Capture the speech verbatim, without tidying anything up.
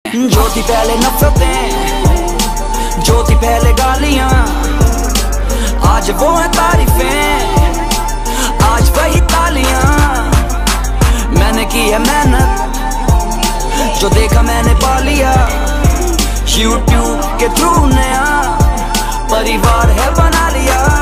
जो थी पहले नफरतें, जो थी पहले गालियां, आज वो है तारीफें, आज वही तालियां। मैंने की है मेहनत, जो देखा मैंने पा लिया। यूट्यूब के थ्रू नया परिवार है बना लिया।